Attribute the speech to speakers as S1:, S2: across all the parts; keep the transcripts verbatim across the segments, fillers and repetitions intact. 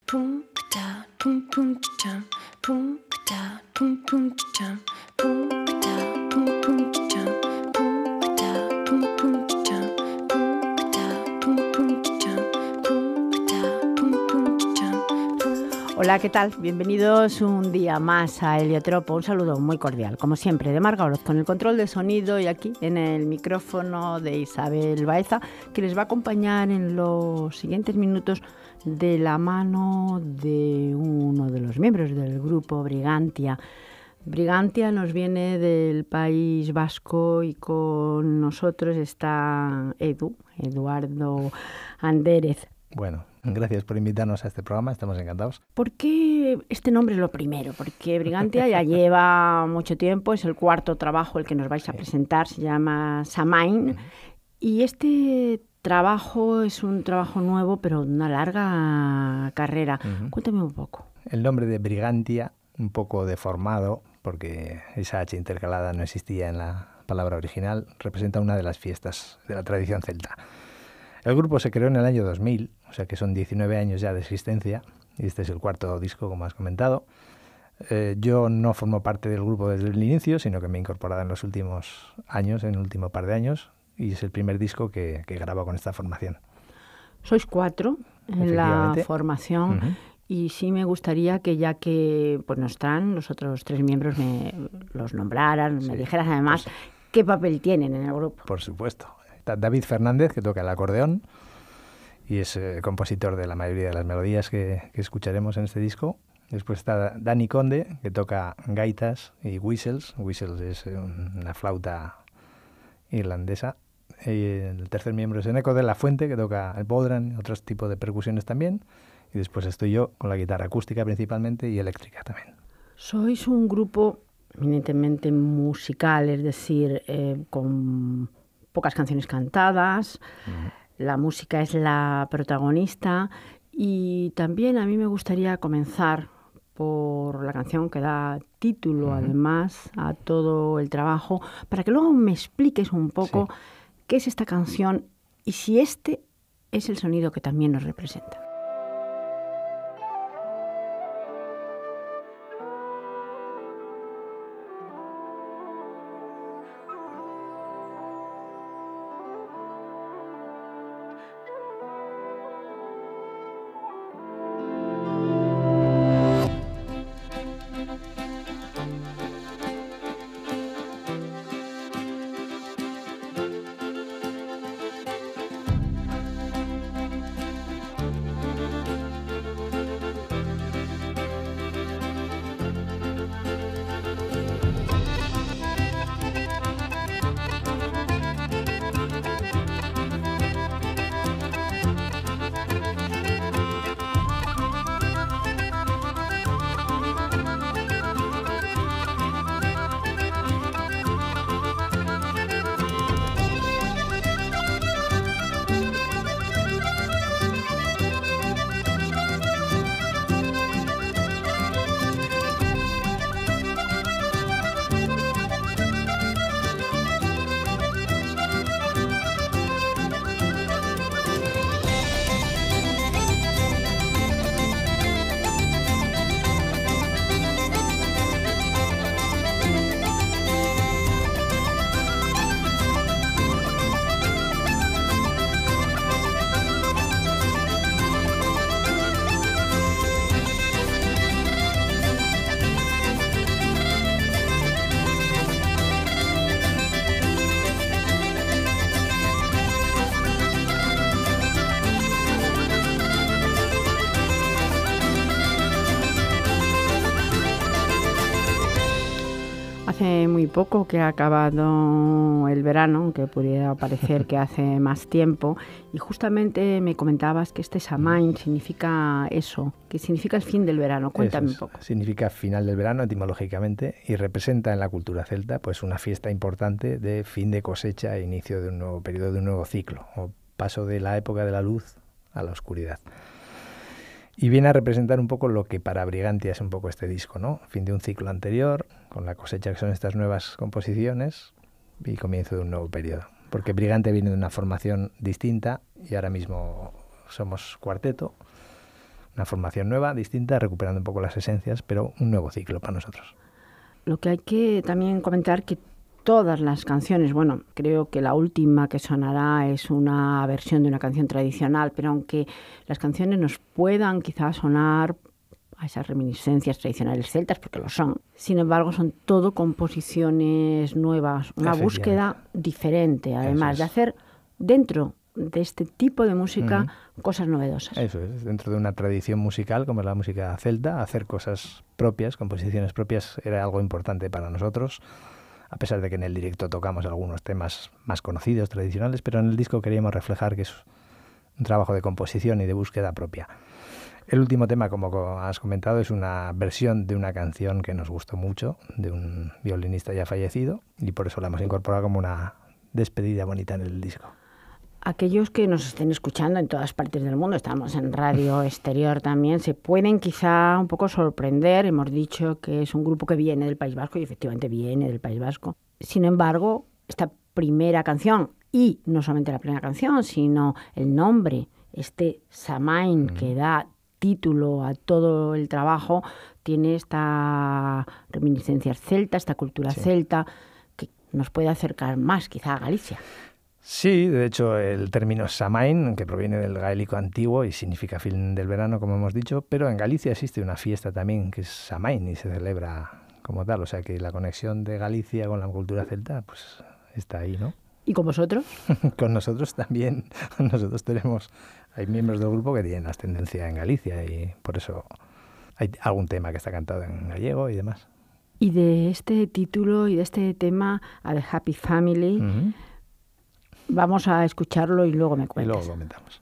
S1: Pum ta pum pum cham pum ta pum pum cham pum ta pum pum cham pum ta pum pum cham pum ta pum pum cham pum ta pum pum cham.
S2: Hola, ¿qué tal? Bienvenidos un día más a Heliotropo. Un saludo muy cordial, como siempre, de Marga Oroz, con el control de sonido y aquí en el micrófono de Isabel Baeza, que les va a acompañar en los siguientes minutos de la mano de uno de los miembros del grupo Brigantia. Brigantia nos viene del País Vasco y con nosotros está Edu, Eduardo Andérez.
S3: Bueno, gracias por invitarnos a este programa, estamos encantados.
S2: ¿Por qué este nombre es lo primero? Porque Brigantia ya lleva mucho tiempo, es el cuarto trabajo el que nos vais a presentar, se llama Samain, uh-huh. Y este trabajo es un trabajo nuevo, pero de una larga carrera. Uh-huh. Cuéntame un poco.
S3: El nombre de Brigantia, un poco deformado, porque esa H intercalada no existía en la palabra original, representa una de las fiestas de la tradición celta. El grupo se creó en el año dos mil, o sea que son diecinueve años ya de existencia, y este es el cuarto disco, como has comentado. Eh, yo no formo parte del grupo desde el inicio, sino que me he incorporado en los últimos años, en el último par de años, y es el primer disco que, que grabo con esta formación.
S2: Sois cuatro en la formación, uh-huh. Y sí me gustaría que ya que pues no están los otros tres miembros, me los nombraran, sí. Me dijeras además pues, qué papel tienen en el grupo.
S3: Por supuesto. Está David Fernández, que toca el acordeón y es eh, compositor de la mayoría de las melodías que, que escucharemos en este disco. Después está Dani Conde, que toca gaitas y whistles. Whistles es una flauta irlandesa. Y el tercer miembro es Eneco de la Fuente, que toca el bodhrán y otros tipos de percusiones también. Y después estoy yo con la guitarra acústica principalmente y eléctrica también.
S2: Sois un grupo eminentemente musical, es decir, eh, con pocas canciones cantadas, uh-huh. La música es la protagonista y también a mí me gustaría comenzar por la canción que da título, uh-huh. Además, a todo el trabajo, para que luego me expliques un poco sí. Qué es esta canción y si este es el sonido que también nos representa. Hace muy poco que ha acabado el verano, aunque pudiera parecer que hace más tiempo, y justamente me comentabas que este Samain significa eso, que significa el fin del verano. Cuéntame
S3: es,
S2: un poco.
S3: Significa final del verano etimológicamente y representa en la cultura celta pues una fiesta importante de fin de cosecha e inicio de un nuevo periodo, de un nuevo ciclo, o paso de la época de la luz a la oscuridad. Y viene a representar un poco lo que para Brigantia es un poco este disco, ¿no? Fin de un ciclo anterior, con la cosecha que son estas nuevas composiciones y comienzo de un nuevo periodo. Porque Brigantia viene de una formación distinta y ahora mismo somos cuarteto, Una formación nueva, distinta, recuperando un poco las esencias, pero un nuevo ciclo para nosotros.
S2: Lo que hay que también comentar que todas las canciones, bueno, creo que la última que sonará es una versión de una canción tradicional, pero aunque las canciones nos puedan quizás sonar a esas reminiscencias tradicionales celtas, porque lo son, sin embargo son todo composiciones nuevas, una búsqueda diferente, además de hacer dentro de este tipo de música uh-huh. cosas novedosas.
S3: Eso es, dentro de una tradición musical como es la música celta, hacer cosas propias, composiciones propias, era algo importante para nosotros. A pesar de que en el directo tocamos algunos temas más conocidos, tradicionales, pero en el disco queríamos reflejar que es un trabajo de composición y de búsqueda propia. El último tema, como has comentado, es una versión de una canción que nos gustó mucho, de un violinista ya fallecido, y por eso la hemos incorporado como una despedida bonita en el disco.
S2: Aquellos que nos estén escuchando en todas partes del mundo, estamos en Radio Exterior también, se pueden quizá un poco sorprender. Hemos dicho que es un grupo que viene del País Vasco y efectivamente viene del País Vasco. Sin embargo, esta primera canción, y no solamente la primera canción, sino el nombre, este Samain, mm. que da título a todo el trabajo, tiene esta reminiscencias celta, esta cultura sí. celta, que nos puede acercar más quizá a Galicia.
S3: Sí, de hecho el término Samain, que proviene del gaélico antiguo y significa fin del verano, como hemos dicho, pero en Galicia existe una fiesta también que es Samain y se celebra como tal, o sea que la conexión de Galicia con la cultura celta pues está ahí, ¿no?
S2: ¿Y con vosotros?
S3: Con nosotros también, nosotros tenemos, hay miembros del grupo que tienen ascendencia en Galicia y por eso hay algún tema que está cantado en gallego y demás.
S2: Y de este título y de este tema, a The Happy Family, uh-huh. vamos a escucharlo y luego me cuentas.
S3: Y luego comentamos.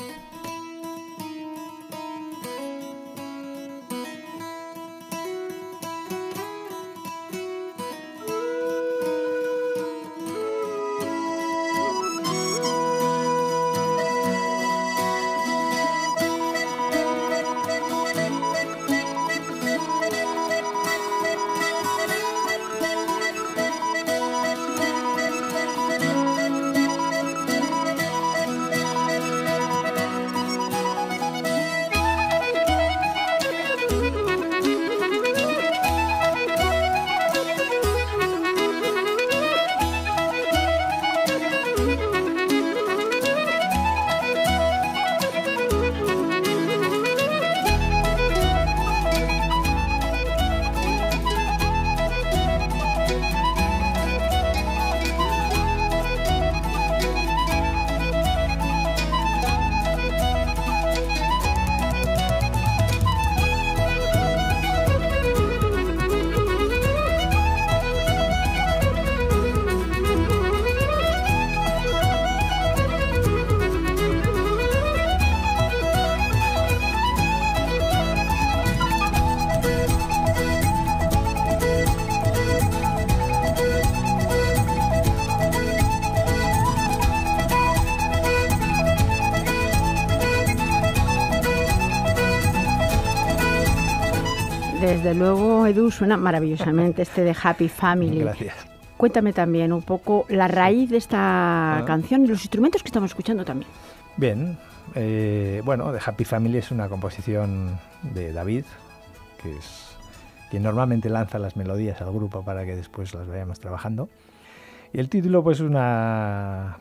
S2: Desde luego, Edu, suena maravillosamente este de Happy Family.
S3: Gracias.
S2: Cuéntame también un poco la raíz de esta ah. canción y los instrumentos que estamos escuchando también.
S3: Bien, eh, bueno, The Happy Family es una composición de David, que es quien normalmente lanza las melodías al grupo para que después las vayamos trabajando. Y el título, pues una...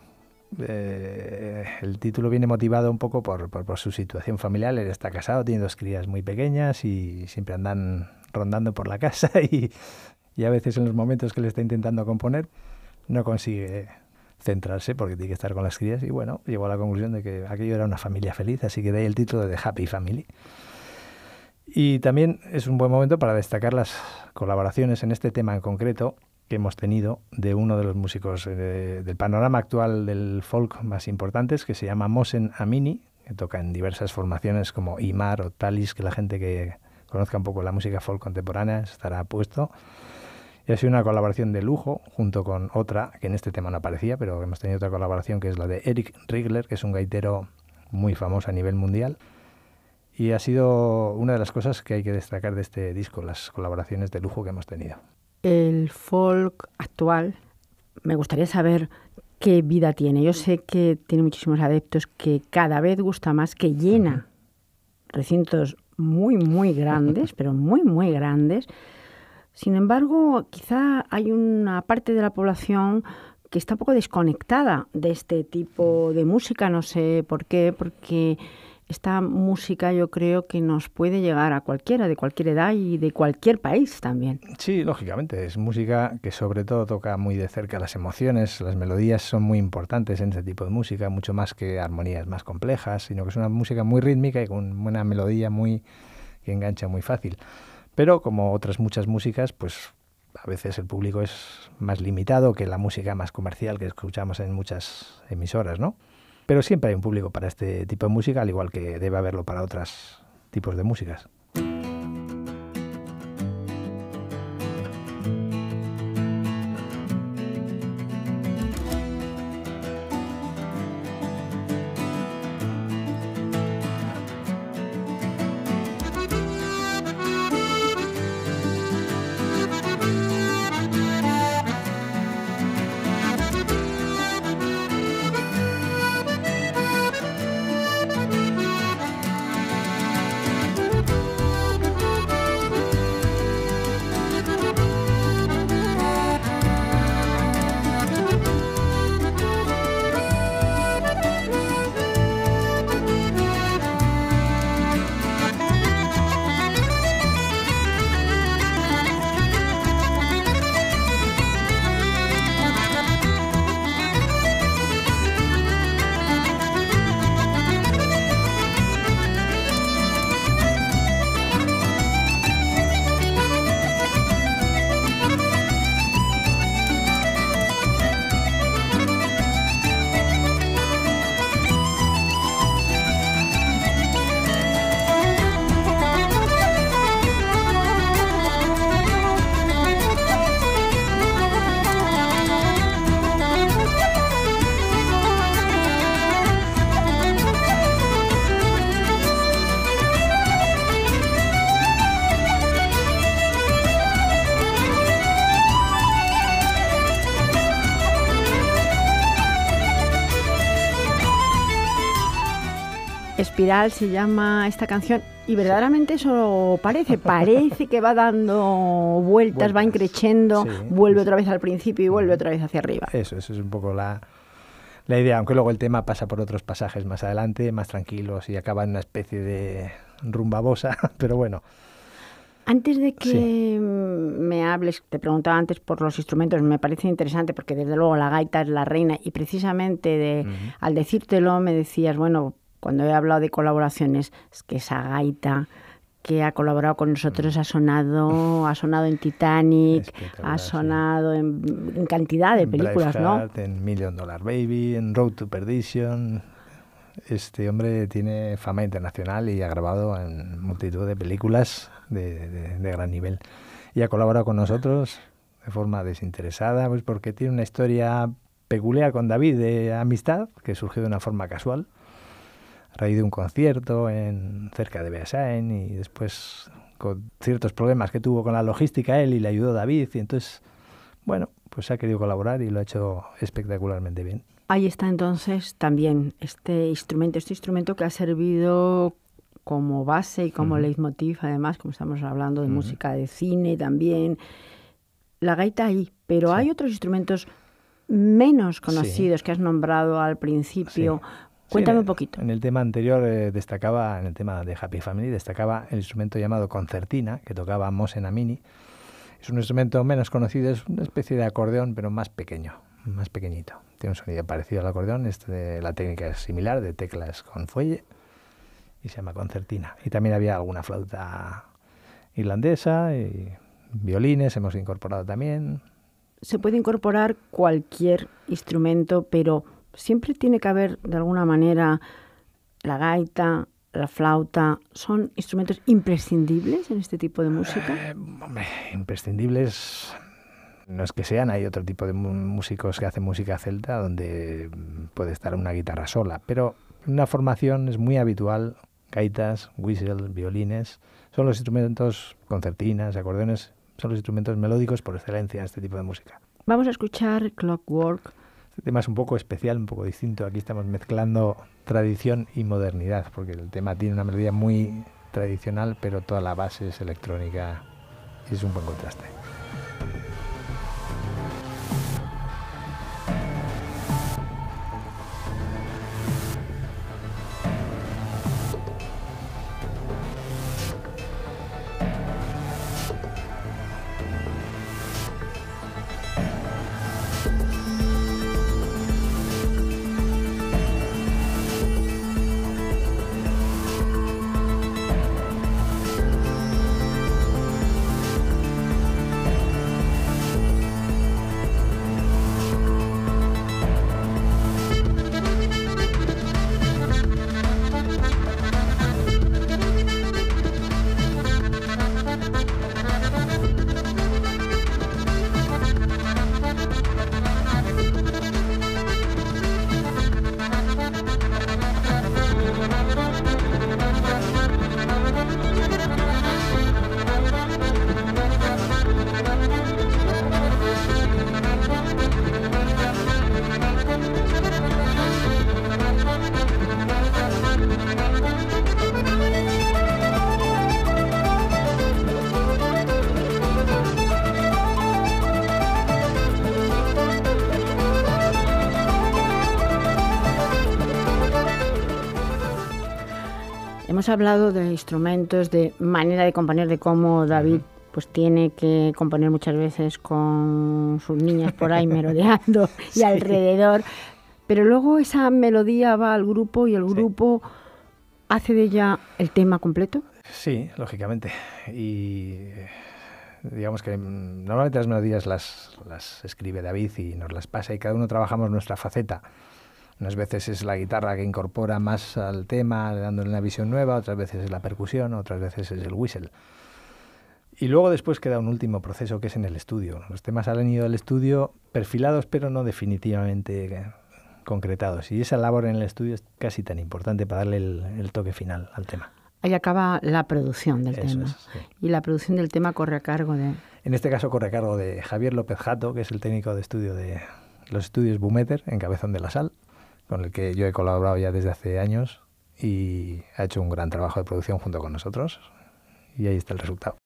S3: Eh, el título viene motivado un poco por, por, por su situación familiar. Él está casado, tiene dos crías muy pequeñas y siempre andan rondando por la casa y, y a veces en los momentos que le está intentando componer no consigue centrarse porque tiene que estar con las crías y bueno, llegó a la conclusión de que aquello era una familia feliz, así que de ahí el título de The Happy Family. Y también es un buen momento para destacar las colaboraciones en este tema en concreto que hemos tenido de uno de los músicos eh, del panorama actual del folk más importantes, que se llama Mohsen Amini, que toca en diversas formaciones como Imar o Talis, que la gente que conozca un poco la música folk contemporánea estará puesto. Y ha sido una colaboración de lujo, junto con otra, que en este tema no aparecía, pero hemos tenido otra colaboración, que es la de Eric Rigler, que es un gaitero muy famoso a nivel mundial. Y ha sido una de las cosas que hay que destacar de este disco, las colaboraciones de lujo que hemos tenido.
S2: El folk actual, me gustaría saber qué vida tiene. Yo sé que tiene muchísimos adeptos, que cada vez gusta más, que llena recintos muy, muy grandes, pero muy, muy grandes. Sin embargo, quizá hay una parte de la población que está un poco desconectada de este tipo de música, no sé por qué, porque esta música yo creo que nos puede llegar a cualquiera, de cualquier edad y de cualquier país también.
S3: Sí, lógicamente, es música que sobre todo toca muy de cerca las emociones, las melodías son muy importantes en este tipo de música, mucho más que armonías más complejas, sino que es una música muy rítmica y con una melodía muy que engancha muy fácil. Pero como otras muchas músicas, pues a veces el público es más limitado que la música más comercial que escuchamos en muchas emisoras, ¿no? Pero siempre hay un público para este tipo de música, al igual que debe haberlo para otros tipos de músicas.
S2: Espiral se llama esta canción y verdaderamente eso parece, parece que va dando vueltas, vueltas. va increciendo, sí, vuelve sí. otra vez al principio y vuelve otra vez hacia arriba.
S3: Eso, eso es un poco la, la idea, aunque luego el tema pasa por otros pasajes más adelante, más tranquilos y acaba en una especie de rumba bossa, pero bueno.
S2: Antes de que sí. me hables, te preguntaba antes por los instrumentos, me parece interesante porque desde luego la gaita es la reina y precisamente de, uh-huh. al decírtelo me decías, bueno, cuando he hablado de colaboraciones, es que esa gaita que ha colaborado con nosotros ha sonado, ha sonado en Titanic, ha sonado sí. en, en cantidad de películas,
S3: Braveheart,
S2: ¿no?
S3: En Million Dollar Baby, en Road to Perdition. Este hombre tiene fama internacional y ha grabado en multitud de películas de, de, de gran nivel. Y ha colaborado con nosotros de forma desinteresada, pues porque tiene una historia peculiar con David de amistad, que surgió de una forma casual, a raíz de un concierto en, cerca de Beasain, y después con ciertos problemas que tuvo con la logística él y le ayudó David, y entonces, bueno, pues ha querido colaborar y lo ha hecho espectacularmente bien.
S2: Ahí está entonces también este instrumento, este instrumento que ha servido como base y como uh-huh. leitmotiv, además, como estamos hablando de uh-huh. música de cine también, la gaita ahí, pero sí. hay otros instrumentos menos conocidos sí. que has nombrado al principio. Sí. Cuéntame
S3: sí,
S2: un poquito.
S3: En el tema anterior eh, destacaba, en el tema de Happy Family, destacaba el instrumento llamado concertina, que tocaba Mohsen Amini. Es un instrumento menos conocido, es una especie de acordeón, pero más pequeño, más pequeñito. Tiene un sonido parecido al acordeón, este, la técnica es similar, de teclas con fuelle, y se llama concertina. Y también había alguna flauta irlandesa y violines, hemos incorporado también.
S2: Se puede incorporar cualquier instrumento, pero siempre tiene que haber, de alguna manera, la gaita, la flauta. ¿Son instrumentos imprescindibles en este tipo de música?
S3: Eh, hombre, imprescindibles no es que sean. Hay otro tipo de músicos que hacen música celta donde puede estar una guitarra sola, pero en una formación es muy habitual gaitas, whistle, violines. Son los instrumentos, concertinas, acordeones, son los instrumentos melódicos por excelencia en este tipo de música.
S2: Vamos a escuchar Clockwork.
S3: Este tema es un poco especial, un poco distinto. Aquí estamos mezclando tradición y modernidad, porque el tema tiene una melodía muy tradicional, pero toda la base es electrónica y es un buen contraste.
S2: Hemos hablado de instrumentos, de manera de componer, de cómo David pues tiene que componer muchas veces con sus niñas por ahí merodeando y sí. alrededor, pero luego esa melodía va al grupo y el grupo sí. hace de ella el tema completo.
S3: Sí, lógicamente. Y digamos que normalmente las melodías las, las escribe David y nos las pasa y cada uno trabajamos nuestra faceta. Unas veces es la guitarra que incorpora más al tema, dándole una visión nueva, otras veces es la percusión, otras veces es el whistle. Y luego después queda un último proceso que es en el estudio. Los temas han ido al estudio perfilados, pero no definitivamente concretados. Y esa labor en el estudio es casi tan importante para darle el, el toque final al tema.
S2: Ahí acaba la producción del
S3: Eso
S2: tema.
S3: Es, sí.
S2: Y la producción del tema corre a cargo de...
S3: En este caso corre a cargo de Javier López Jato, que es el técnico de estudio de los estudios Bumeter, en Cabezón de la Sal, con el que yo he colaborado ya desde hace años y ha hecho un gran trabajo de producción junto con nosotros. Y ahí está el resultado.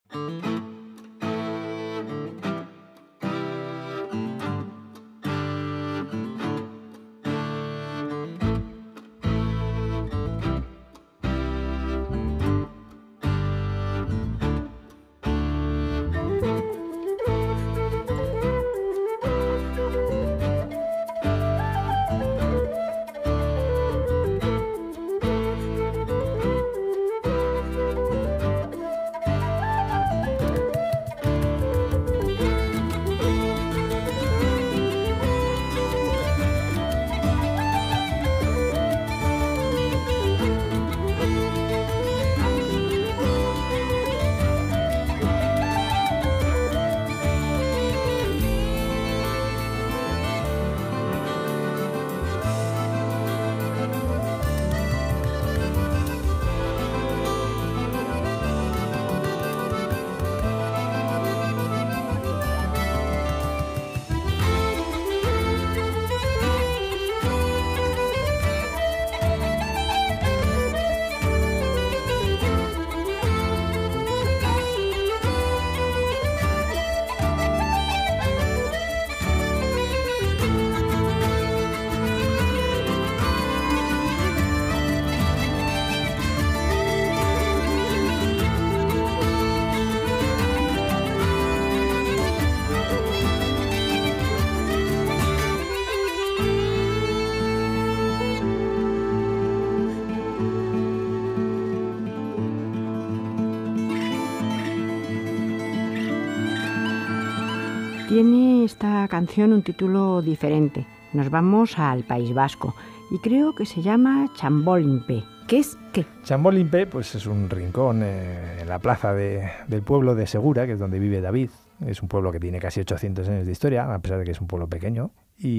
S2: Tiene esta canción un título diferente. Nos vamos al País Vasco y creo que se llama Txanbolinpe. ¿Qué es qué?
S3: Txanbolinpe pues es un rincón eh, en la plaza de, del pueblo de Segura, que es donde vive David. Es un pueblo que tiene casi ochocientos años de historia, a pesar de que es un pueblo pequeño.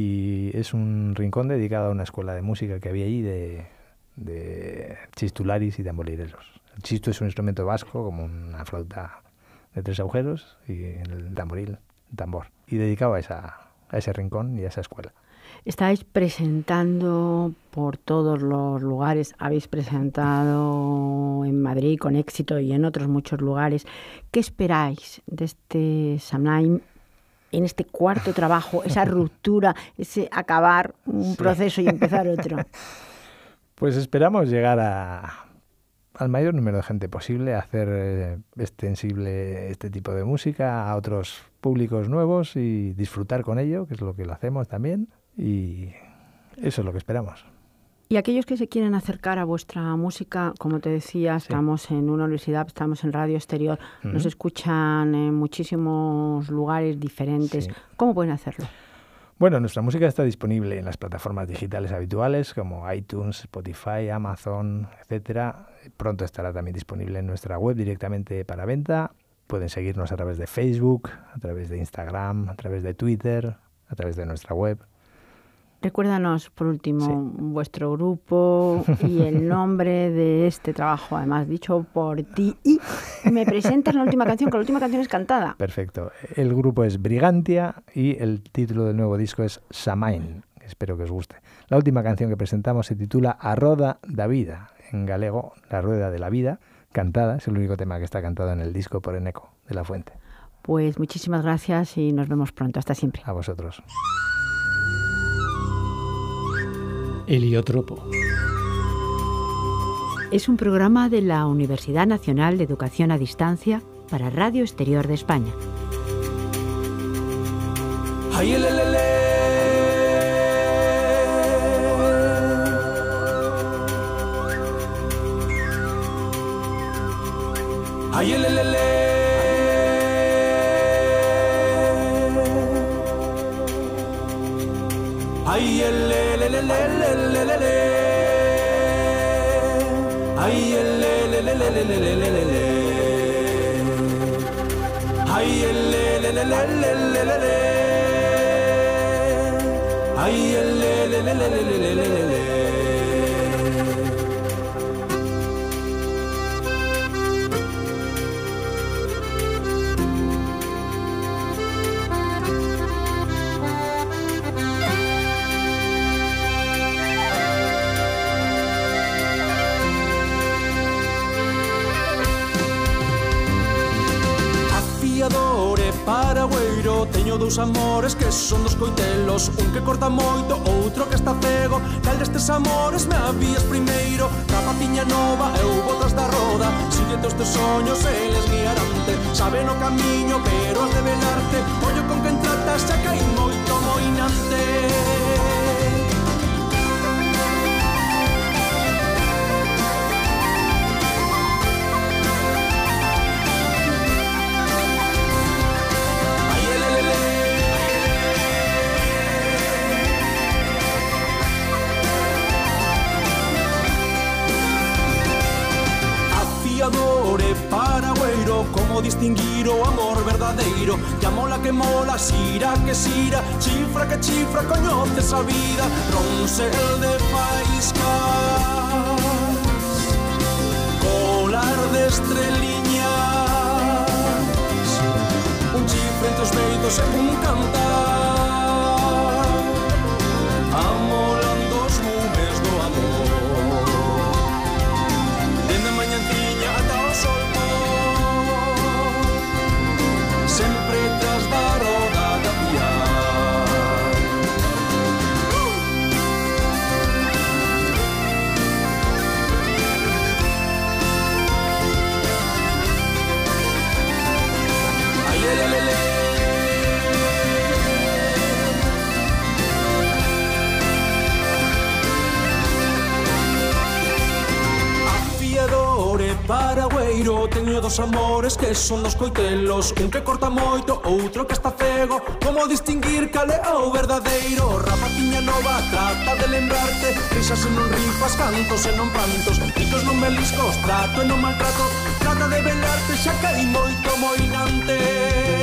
S3: Y es un rincón dedicado a una escuela de música que había allí de, de chistularis y tamborileros. El chisto es un instrumento vasco, como una flauta de tres agujeros, y el tamboril, el tambor. Y dedicado a, esa, a ese rincón y a esa escuela.
S2: Estáis presentando por todos los lugares, habéis presentado en Madrid con éxito y en otros muchos lugares. ¿Qué esperáis de este Samain en este cuarto trabajo, esa ruptura, ese acabar un sí. proceso y empezar otro?
S3: Pues esperamos llegar a, al mayor número de gente posible, hacer eh, extensible este tipo de música a otros públicos nuevos y disfrutar con ello, que es lo que lo hacemos también, y eso es lo que esperamos.
S2: Y aquellos que se quieren acercar a vuestra música, como te decía, estamos sí. en una universidad, estamos en Radio Exterior, uh-huh. nos escuchan en muchísimos lugares diferentes. Sí. ¿Cómo pueden hacerlo?
S3: Bueno, nuestra música está disponible en las plataformas digitales habituales como iTunes, Spotify, Amazon, etcétera. Pronto estará también disponible en nuestra web directamente para venta. Pueden seguirnos a través de Facebook, a través de Instagram, a través de Twitter, a través de nuestra web.
S2: Recuérdanos, por último,
S3: sí.
S2: vuestro grupo y el nombre de este trabajo, además dicho por ti. Y me presentas la última canción, que la última canción es cantada.
S3: Perfecto. El grupo es Brigantia y el título del nuevo disco es Samain. Espero que os guste. La última canción que presentamos se titula A Roda da Vida, en galego, La Rueda de la Vida, cantada. Es el único tema que está cantado en el disco por Eneco de la Fuente.
S2: Pues muchísimas gracias y nos vemos pronto. Hasta siempre.
S3: A vosotros.
S4: Heliotropo.
S2: Es un programa de la Universidad Nacional de Educación a Distancia para Radio Exterior de España.
S5: Ay, le, le, le. Ay, le, le, le. Ay, el le le le le le le le. Ay, el le le le le le le le le. Ay, el le le le le le le le. Ay, el le le le le le le le. Paragüeiro, teño dous amores que son dos coitelos, un que corta moito, outro que está cego. Cal destes amores me habías primeiro? Rapaciña nova, eu botas da roda, síguete os teus soños, eles guiarante. Saben o camiño, pero has de velarte. Ollo con quen tratas, xa caí moito moinante. Paragüeiro, como distinguir o amor verdadeiro? Ya mola que mola, xira que xira, chifra que chifra, coñoces a vida. Roncel de faiscas, colar de estreliñas, un chifre entre os beitos e un cantar, amolando os lumes do amor. Dende a mañanciña ata o sol, sempre tras da roda da vía. Ay, le, le, le, le. Afiadore, paragüeiro, teño dos amores que son dos coitelos, un que corta moito, outro que está cego. Como distinguir cal é o verdadeiro? Rapaciña nova, trata de lembrarte, risas e non rifas, cantos e non pantos, ricos non meliscos, trato e non maltrato. Trata de velarte, xa caí moito moinante.